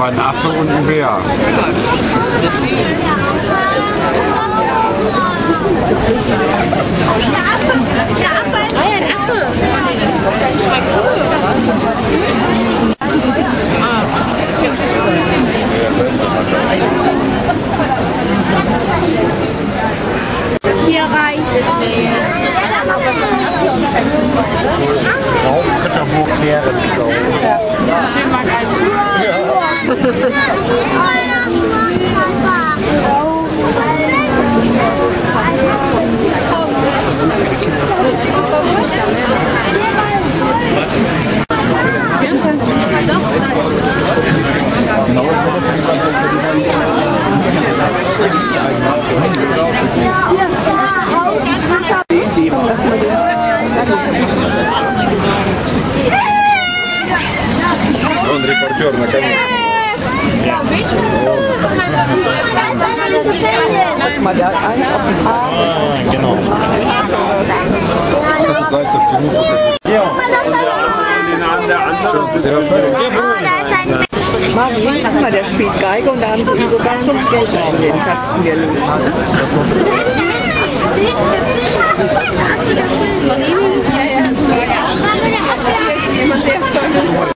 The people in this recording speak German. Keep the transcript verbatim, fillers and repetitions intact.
ein Affe und ein Bär. Hier reicht es nicht. Rauchritterburg Bärenschau. zehn Mark ein. Und Reporter na Kanal. Guck mal, der hat eins auf dem Arm. Genau. Salz auf die Hufe. Ja. Und der andere. Marvin, guck mal, der spielt Geige und da haben sie ihm sogar fünf Geld in den Kasten gelegt. Von Ihnen? Ja, ja. Ja, ja.